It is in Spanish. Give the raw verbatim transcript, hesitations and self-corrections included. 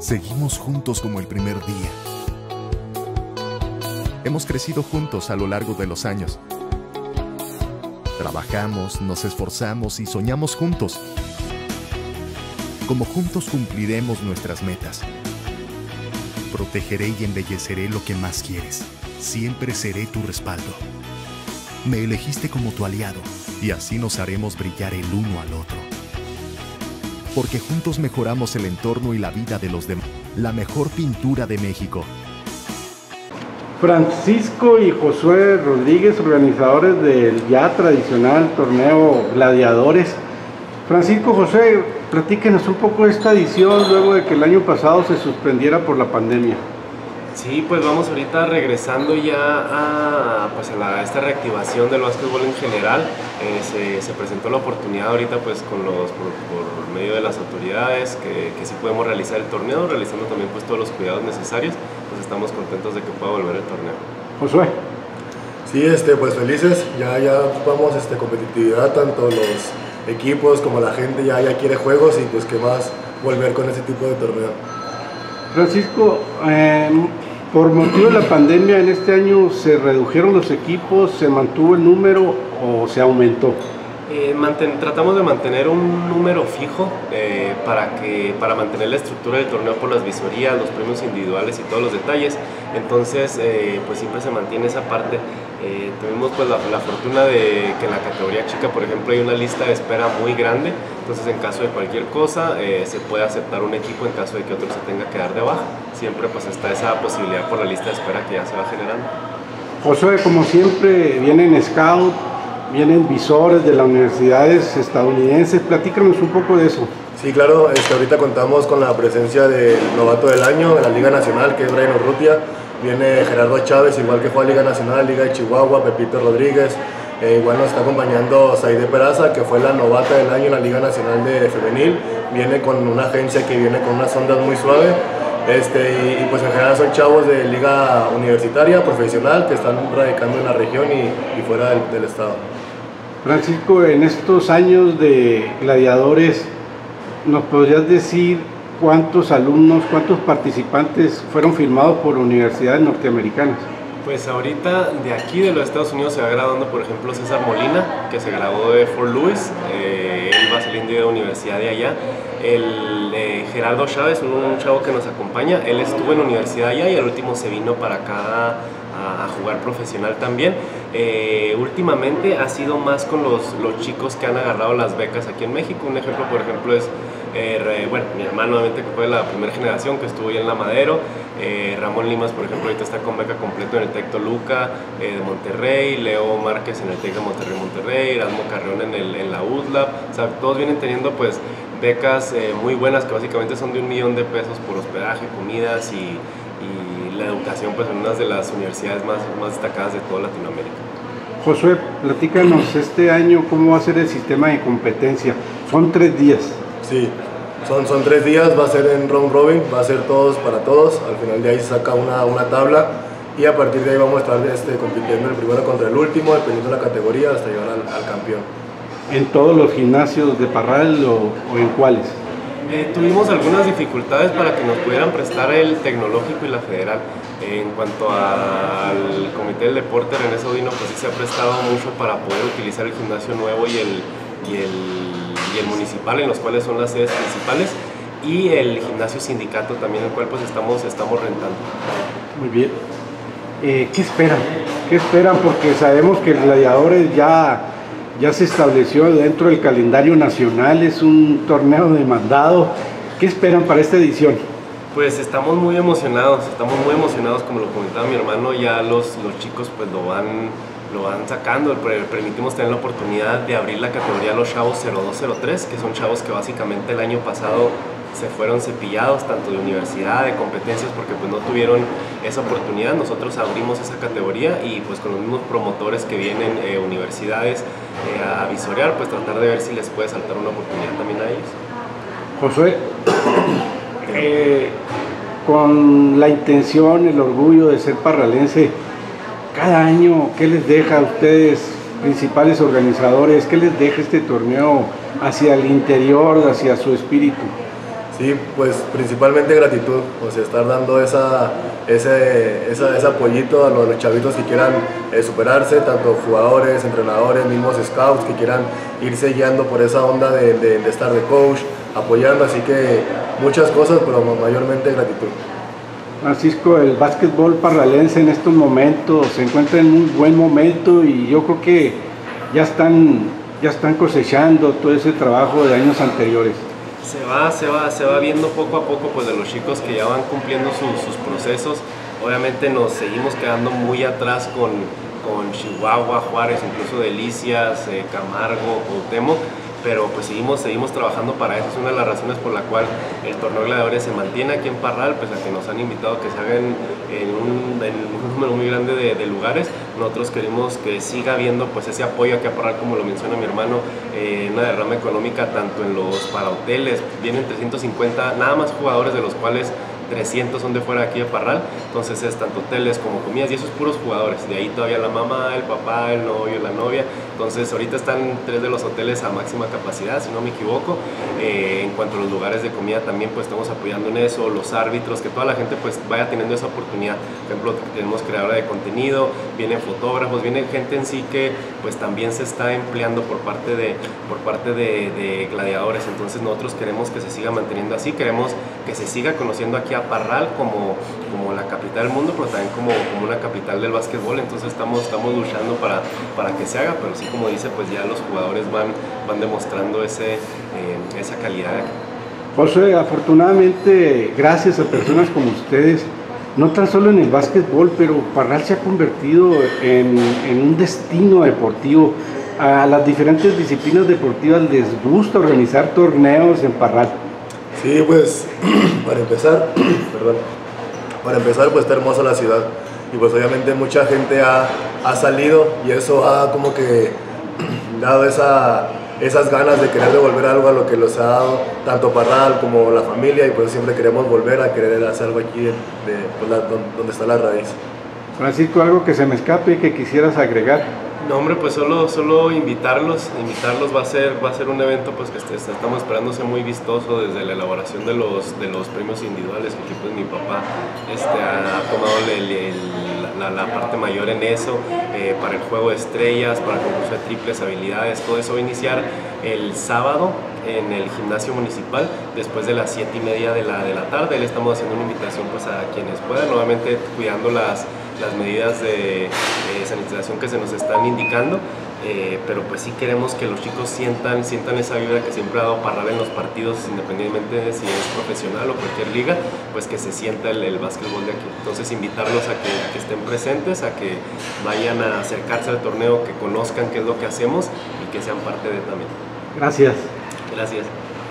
Seguimos juntos como el primer día. Hemos crecido juntos a lo largo de los años. Trabajamos, nos esforzamos y soñamos juntos. Como juntos cumpliremos nuestras metas. Protegeré y embelleceré lo que más quieres. Siempre seré tu respaldo. Me elegiste como tu aliado y así nos haremos brillar el uno al otro. Porque juntos mejoramos el entorno y la vida de los demás. La mejor pintura de México. Francisco y Josué Rodríguez, organizadores del ya tradicional torneo Gladiadores. Francisco, José, platíquenos un poco de esta edición luego de que el año pasado se suspendiera por la pandemia. Sí, pues vamos ahorita regresando ya a, pues a, la, a esta reactivación del básquetbol en general. Eh, se, se presentó la oportunidad ahorita pues con los, por, por medio de las autoridades que, que sí podemos realizar el torneo, realizando también pues todos los cuidados necesarios. Pues estamos contentos de que pueda volver el torneo. Josué. Sí, este, pues felices, ya, ya vamos este, competitividad, tanto los equipos como la gente ya, ya quiere juegos y pues qué más volver con ese tipo de torneo. Francisco, eh, por motivo de la pandemia en este año se redujeron los equipos, se mantuvo el número o se aumentó. Eh, manten, tratamos de mantener un número fijo eh, para, que, para mantener la estructura del torneo por las visorías, los premios individuales y todos los detalles. Entonces eh, pues siempre se mantiene esa parte. Eh, tuvimos pues la, la fortuna de que en la categoría chica, por ejemplo, hay una lista de espera muy grande. Entonces en caso de cualquier cosa eh, se puede aceptar un equipo en caso de que otro se tenga que dar de baja. Siempre pues está esa posibilidad por la lista de espera que ya se va generando. Josué, como siempre vienen scout, vienen visores de las universidades estadounidenses, platícanos un poco de eso. Sí, claro, este, ahorita contamos con la presencia del novato del año de la Liga Nacional, que es Brian Urrutia. Viene Gerardo Chávez, igual que fue a Liga Nacional, Liga de Chihuahua, Pepito Rodríguez. Eh, igual nos está acompañando Saide Peraza, que fue la novata del año en la Liga Nacional de Femenil. Viene con una agencia que viene con unas ondas muy suaves. Este, y, y pues en general son chavos de liga universitaria, profesional, que están radicando en la región y, y fuera del, del estado. Francisco, en estos años de Gladiadores, ¿nos podrías decir cuántos alumnos, cuántos participantes fueron firmados por universidades norteamericanas? Pues ahorita de aquí de los Estados Unidos se va graduando, por ejemplo, César Molina, que se graduó de Fort Lewis, eh, él va saliendo de la universidad de allá. El eh, Gerardo Chávez, un, un chavo que nos acompaña, él estuvo en la universidad allá y al último se vino para acá a, a jugar profesional también. Eh, últimamente ha sido más con los, los chicos que han agarrado las becas aquí en México. Un ejemplo, por ejemplo, es Eh, bueno, mi hermano, obviamente, que fue de la primera generación, que estuvo ya en la Madero. eh, Ramón Limas, por ejemplo, ahorita está con beca completo en el Tec Toluca eh, de Monterrey. Leo Márquez en el Tec de Monterrey, Monterrey. Erasmo Carreón en, el, en la U D L A P. O sea, todos vienen teniendo pues becas eh, muy buenas, que básicamente son de un millón de pesos por hospedaje, comidas y, y la educación pues en una de las universidades más, más destacadas de toda Latinoamérica. Josué, platícanos este año cómo va a ser el sistema de competencia. Son tres días. Sí, son, son tres días, va a ser en round robin, va a ser todos para todos. Al final de ahí se saca una, una tabla y a partir de ahí vamos a estar este, compitiendo el primero contra el último, dependiendo de la categoría, hasta llegar al, al campeón. ¿En todos los gimnasios de Parral o, o en cuáles? Eh, tuvimos algunas dificultades para que nos pudieran prestar el Tecnológico y la Federal. Eh, en cuanto a, al Comité del Deporte, René Sodino, pues sí se ha prestado mucho para poder utilizar el gimnasio nuevo y el, y el, y el municipal, en los cuales son las sedes principales, y el gimnasio sindicato también, el cual pues estamos, estamos rentando. Muy bien. Eh, ¿Qué esperan? ¿Qué esperan? Porque sabemos que el Gladiadores ya... ya se estableció dentro del calendario nacional, es un torneo demandado. ¿Qué esperan para esta edición? Pues estamos muy emocionados, estamos muy emocionados, como lo comentaba mi hermano, ya los, los chicos pues lo van, lo van sacando. Permitimos tener la oportunidad de abrir la categoría a los chavos cero dos cero tres, que son chavos que básicamente el año pasado se fueron cepillados tanto de universidad, de competencias, porque pues no tuvieron esa oportunidad. Nosotros abrimos esa categoría y pues con los mismos promotores que vienen eh, universidades eh, a visorear, pues tratar de ver si les puede saltar una oportunidad también a ellos. Josué, eh, con la intención, el orgullo de ser parralense, cada año, ¿qué les deja a ustedes, principales organizadores, qué les deja este torneo hacia el interior, hacia su espíritu? Sí, pues principalmente gratitud, o sea, estar dando esa, ese, esa, ese apoyito a los, los chavitos que quieran eh, superarse, tanto jugadores, entrenadores, mismos scouts que quieran irse guiando por esa onda de, de, de estar de coach, apoyando, así que muchas cosas, pero mayormente gratitud. Francisco, el básquetbol parralense en estos momentos se encuentra en un buen momento y yo creo que ya están, ya están cosechando todo ese trabajo de años anteriores. Se va, se va, se va viendo poco a poco pues de los chicos que ya van cumpliendo su, sus procesos. Obviamente nos seguimos quedando muy atrás con, con Chihuahua, Juárez, incluso Delicias, eh, Camargo, Cuauhtémoc, pero pues seguimos, seguimos trabajando para eso. Es una de las razones por la cual el torneo Gladiadores se mantiene aquí en Parral, pues a que nos han invitado a que se hagan en un, en un número muy grande de, de lugares. Nosotros queremos que siga habiendo pues ese apoyo aquí a Parral, como lo menciona mi hermano, eh, una derrama económica tanto en los para hoteles, vienen trescientos cincuenta nada más jugadores, de los cuales trescientos son de fuera de aquí de Parral, entonces es tanto hoteles como comidas y esos puros jugadores, de ahí todavía la mamá, el papá, el novio, la novia, entonces ahorita están tres de los hoteles a máxima capacidad, si no me equivoco. Eh, en cuanto a los lugares de comida también pues estamos apoyando en eso, los árbitros, que toda la gente pues vaya teniendo esa oportunidad. Por ejemplo, tenemos creadora de contenido, vienen fotógrafos, viene gente en sí que pues también se está empleando por parte de, por parte de, de Gladiadores, entonces nosotros queremos que se siga manteniendo así, queremos que se siga conociendo aquí a Parral como, como la capital del mundo, pero también como, como una capital del básquetbol, entonces estamos, estamos luchando para, para que se haga, pero sí, como dice, pues ya los jugadores van, van demostrando ese, eh, esa calidad. José, afortunadamente, gracias a personas como ustedes, no tan solo en el básquetbol, pero Parral se ha convertido en, en un destino deportivo. A las diferentes disciplinas deportivas les gusta organizar torneos en Parral. Sí, pues para empezar, perdón, para empezar pues está hermosa la ciudad y pues obviamente mucha gente ha, ha salido y eso ha como que dado esa, esas ganas de querer devolver algo a lo que los ha dado tanto Parral como la familia, y pues siempre queremos volver a querer hacer algo aquí de, de, pues, la, donde está la raíz. Francisco, algo que se me escape y que quisieras agregar. No, hombre, pues solo, solo invitarlos, invitarlos va a ser, va a ser un evento pues que estamos esperando ser muy vistoso desde la elaboración de los, de los premios individuales, que pues mi papá este, ha, ha tomado el, el, la, la parte mayor en eso, eh, para el juego de estrellas, para el concurso de triples, habilidades, todo eso va a iniciar el sábado en el gimnasio municipal después de las siete y media de la, de la tarde. Le estamos haciendo una invitación pues a quienes puedan, nuevamente cuidando las, las medidas de, de sanitización que se nos están indicando, eh, pero pues sí queremos que los chicos sientan, sientan esa vibra que siempre ha dado Parral en los partidos, independientemente de si es profesional o cualquier liga, pues que se sienta el, el básquetbol de aquí. Entonces invitarlos a que, a que estén presentes, a que vayan a acercarse al torneo, que conozcan qué es lo que hacemos y que sean parte de también. Gracias. Gracias.